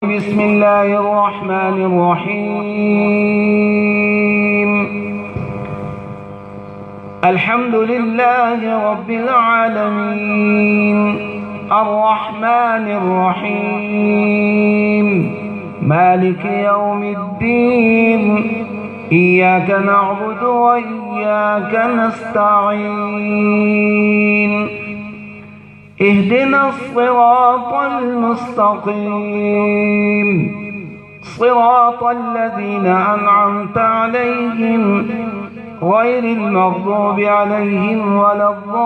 بسم الله الرحمن الرحيم. الحمد لله رب العالمين الرحمن الرحيم مالك يوم الدين. إياك نعبد وإياك نستعين. اهدنا الصراط المستقيم صراط الذين أنعمت عليهم غير المغضوب عليهم ولا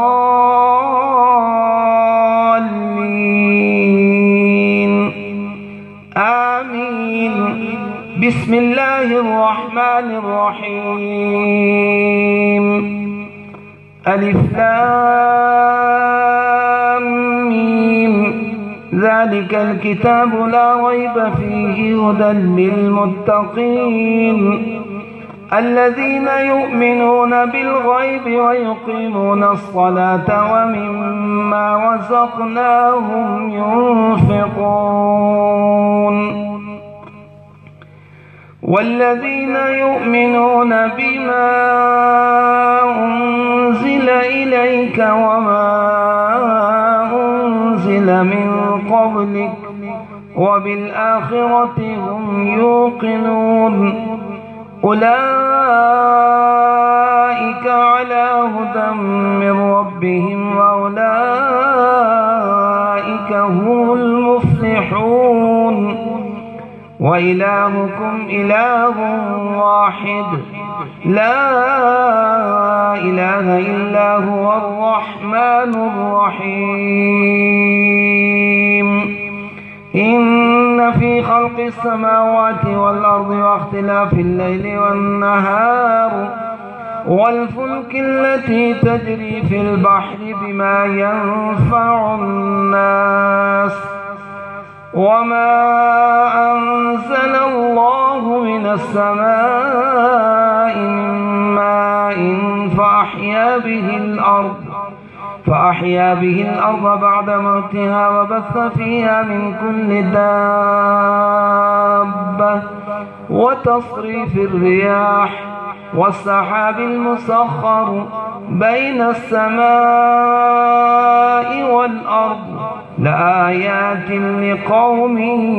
الضالين آمين. بسم الله الرحمن الرحيم. ألف لام ميم. ذلك الكتاب لا ريب فيه هدى للمتقين الذين يؤمنون بالغيب ويقيمون الصلاة ومما رزقناهم ينفقون والذين يؤمنون بما أنزل إليك وما أنزل من قبلك وبالآخرة هم يوقنون. أولئك على هدى من ربهم وأولئك هم المفلحون. وإلهكم إله واحد لا إله إلا هو الرحمن الرحيم. إن في خلق السماوات والأرض واختلاف الليل والنهار والفلك التي تجري في البحر بما ينفع الناس وما أنزل الله من السماء من ماء فأحيا به الأرض بعد موتها وبث فيها من كل دابة وتصريف الرياح والسحاب المسخر بين السماء والأرض لآيات لقوم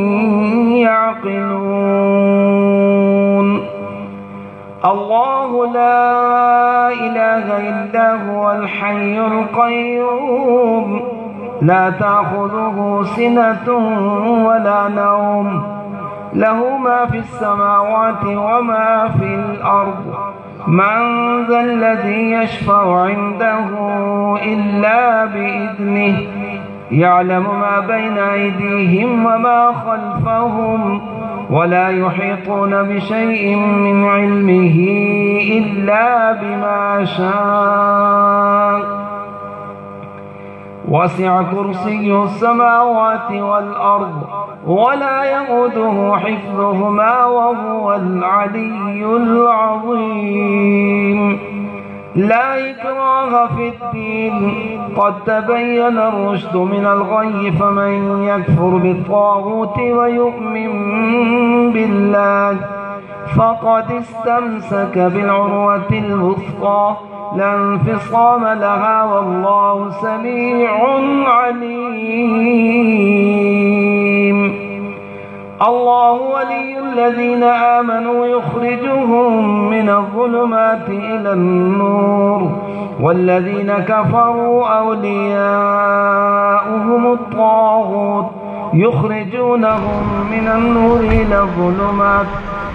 يعقلون. الله لا إله إلا هو الحي القيوم لا تأخذه سنة ولا نوم له ما في السماوات وما في الأرض. من ذا الذي يشفع عنده إلا بإذنه يعلم ما بين أيديهم وما خلفهم ولا يحيطون بشيء من علمه إلا بما شاء. وسع كرسيه السماوات والأرض ولا يئوده حفظهما وهو العلي العظيم. لا إكراه في الدين قد تبين الرشد من الغي فمن يكفر بالطاغوت ويؤمن بالله فقد استمسك بالعروة الوثقى لا انفصام لها والله سميع عليم. الله ولي الذين آمنوا يخرجهم من الظلمات إلى النور والذين كفروا أولياؤهم الطاغوت يخرجونهم من النور إلى الظلمات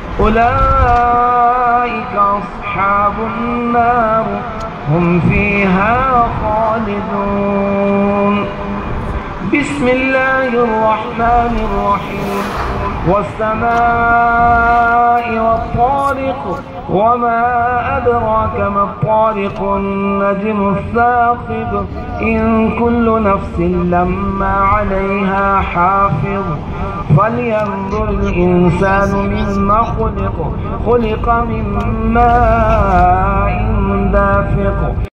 أولئك أصحاب النار هم فيها خالدون. بسم الله الرحمن الرحيم. والسماء والطارق وما أدراك ما الطارق النجم الثاقب إن كل نفس لما عليها حافظ. فلينظر الإنسان مما خلق من ماء دافق